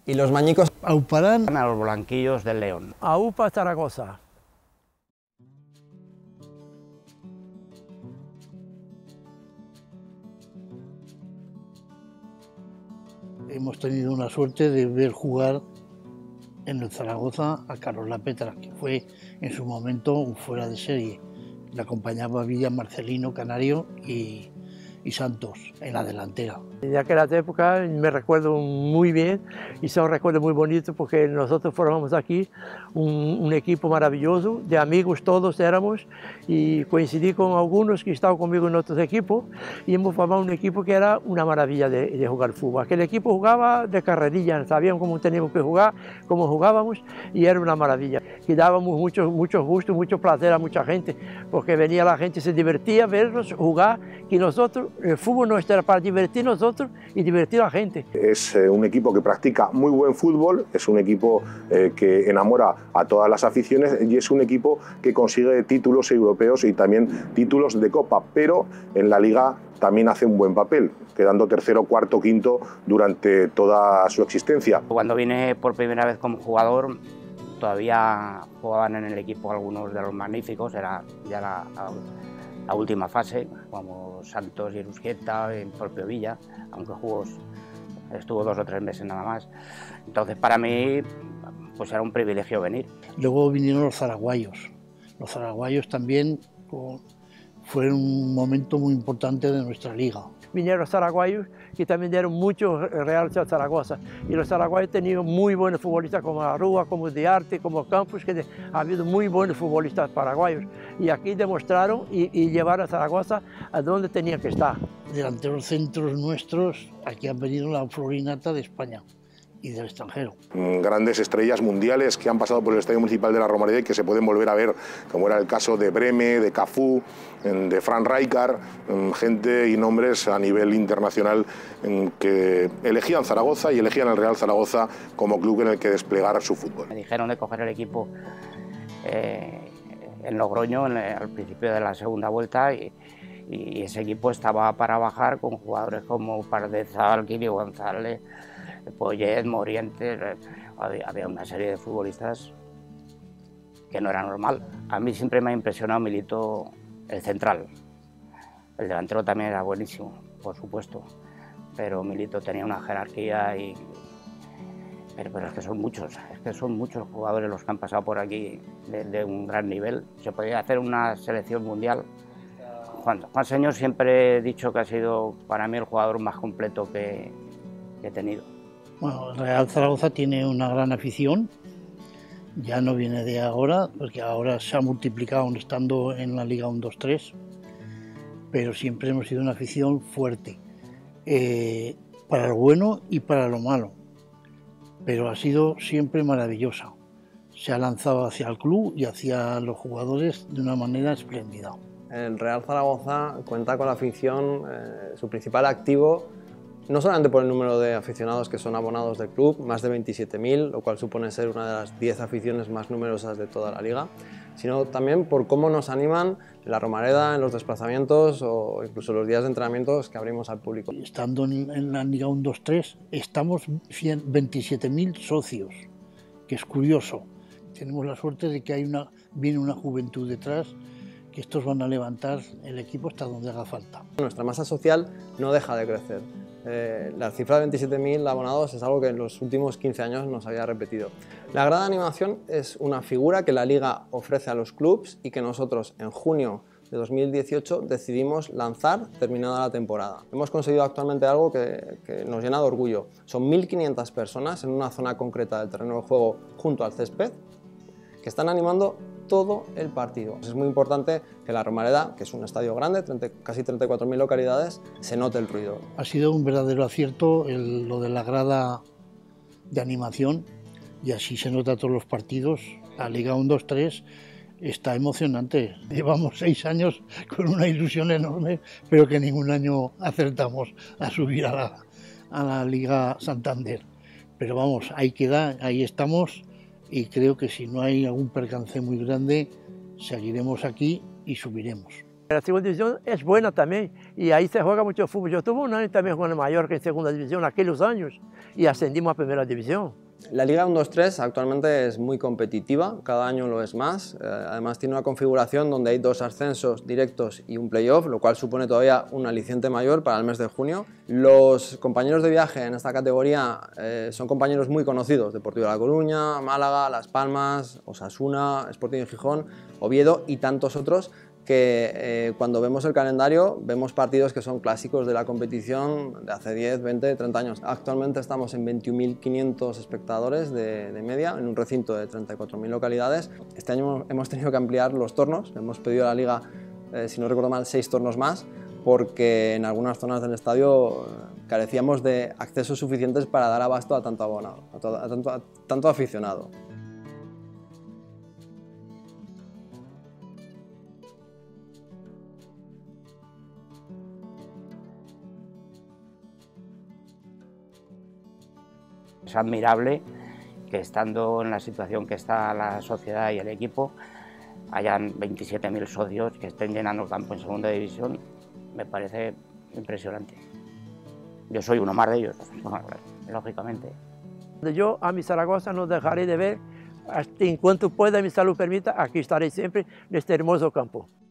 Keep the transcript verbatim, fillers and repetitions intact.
Y los mañicos auparán a los blanquillos del León. Aupa Zaragoza. Hemos tenido una suerte de ver jugar en el Zaragoza a Carlos Lapetra, que fue en su momento un fuera de serie. Le acompañaba Villa, Marcelino, Canario y, y Santos en la delantera. De aquella época me recuerdo muy bien y son recuerdos muy bonitos porque nosotros formamos aquí un, un equipo maravilloso, de amigos todos éramos, y coincidí con algunos que estaban conmigo en otros equipos y hemos formado un equipo que era una maravilla de, de jugar fútbol. Aquel equipo jugaba de carrerilla, sabíamos cómo teníamos que jugar, cómo jugábamos y era una maravilla. Y dábamos mucho, mucho gusto, mucho placer a mucha gente porque venía la gente, se divertía vernos jugar, que nosotros, el fútbol no era para divertir nosotros y divertir a la gente. Es eh, un equipo que practica muy buen fútbol, es un equipo eh, que enamora a todas las aficiones y es un equipo que consigue títulos europeos y también títulos de Copa, pero en la Liga también hace un buen papel, quedando tercero, cuarto, quinto durante toda su existencia. Cuando vine por primera vez como jugador, todavía jugaban en el equipo algunos de los magníficos, era ya la, la, la última fase, como Santos y Erusquieta, el propio Villa, aunque jugó, estuvo dos o tres meses nada más. Entonces para mí pues era un privilegio venir. Luego vinieron los zaraguayos. Los zaraguayos también con, fueron un momento muy importante de nuestra liga. Vinieron los zaraguayos que también dieron mucho Real Zaragoza. Y los zaraguayos tenían muy buenos futbolistas como Arrua, como Diarte, como Campos, que de, ha habido muy buenos futbolistas paraguayos. Y aquí demostraron y, y llevaron a Zaragoza a donde tenían que estar. Delanteros centros nuestros, aquí han venido la florinata de España y del extranjero. Grandes estrellas mundiales que han pasado por el Estadio Municipal de la Romareda y que se pueden volver a ver, como era el caso de Breme, de Cafú, de Frank Rijkaard, gente y nombres a nivel internacional que elegían Zaragoza y elegían el Real Zaragoza como club en el que desplegar su fútbol. Me dijeron de coger el equipo eh, en Logroño en el, al principio de la segunda vuelta y, y ese equipo estaba para bajar con jugadores como Pardezal, Kili González, Poyet, Morientes, había, había una serie de futbolistas que no era normal. A mí siempre me ha impresionado Milito, el central. El delantero también era buenísimo, por supuesto, pero Milito tenía una jerarquía y... Pero, pero es que son muchos, es que son muchos jugadores los que han pasado por aquí de, de un gran nivel. Se podía hacer una selección mundial. Juan, Juan Señor siempre he dicho que ha sido para mí el jugador más completo que, que he tenido. Bueno, el Real Zaragoza tiene una gran afición, ya no viene de ahora, porque ahora se ha multiplicado estando en la Liga uno dos tres, pero siempre hemos sido una afición fuerte, eh, para lo bueno y para lo malo, pero ha sido siempre maravillosa. Se ha lanzado hacia el club y hacia los jugadores de una manera espléndida. El Real Zaragoza cuenta con la afición, eh, su principal activo, no solamente por el número de aficionados que son abonados del club, más de veintisiete mil, lo cual supone ser una de las diez aficiones más numerosas de toda la liga, sino también por cómo nos animan en la Romareda, en los desplazamientos o incluso los días de entrenamientos que abrimos al público. Estando en, en la Liga uno dos tres, estamos veintisiete mil socios, que es curioso. Tenemos la suerte de que hay una, viene una juventud detrás, que estos van a levantar el equipo hasta donde haga falta. Nuestra masa social no deja de crecer. Eh, la cifra de veintisiete mil abonados es algo que en los últimos quince años nos había repetido. La grada de animación es una figura que la Liga ofrece a los clubes y que nosotros en junio de dos mil dieciocho decidimos lanzar terminada la temporada. Hemos conseguido actualmente algo que, que nos llena de orgullo. Son mil quinientas personas en una zona concreta del terreno de juego junto al césped que están animando todo el partido. Es muy importante que la Romareda, que es un estadio grande, treinta, casi treinta y cuatro mil localidades, se note el ruido. Ha sido un verdadero acierto el, lo de la grada de animación y así se nota todos los partidos. La Liga uno dos tres está emocionante. Llevamos seis años con una ilusión enorme, pero que ningún año acertamos a subir a la, a la Liga Santander. Pero vamos, ahí queda, ahí estamos. Y creo que si no hay algún percance muy grande, seguiremos aquí y subiremos. La segunda división es buena también y ahí se juega mucho fútbol. Yo tuve un año también con el Mallorca en segunda división, aquellos años, y ascendimos a Primera División. La Liga uno dos tres actualmente es muy competitiva, cada año lo es más. Eh, además tiene una configuración donde hay dos ascensos directos y un playoff, lo cual supone todavía un aliciente mayor para el mes de junio. Los compañeros de viaje en esta categoría eh, son compañeros muy conocidos: Deportivo de La Coruña, Málaga, Las Palmas, Osasuna, Sporting de Gijón, Oviedo y tantos otros, que eh, cuando vemos el calendario vemos partidos que son clásicos de la competición de hace diez, veinte, treinta años. Actualmente estamos en veintiún mil quinientos espectadores de, de media en un recinto de treinta y cuatro mil localidades. Este año hemos tenido que ampliar los tornos, hemos pedido a la Liga, eh, si no recuerdo mal, seis tornos más, porque en algunas zonas del estadio carecíamos de accesos suficientes para dar abasto a tanto abonado, a, todo, a, tanto, a tanto aficionado. Es admirable que, estando en la situación que está la sociedad y el equipo, hayan veintisiete mil socios que estén llenando el campo en segunda división. Me parece impresionante. Yo soy uno más de ellos, lógicamente. Yo a mi Zaragoza no dejaré de ver, hasta en cuanto pueda, mi salud permita, aquí estaré siempre en este hermoso campo.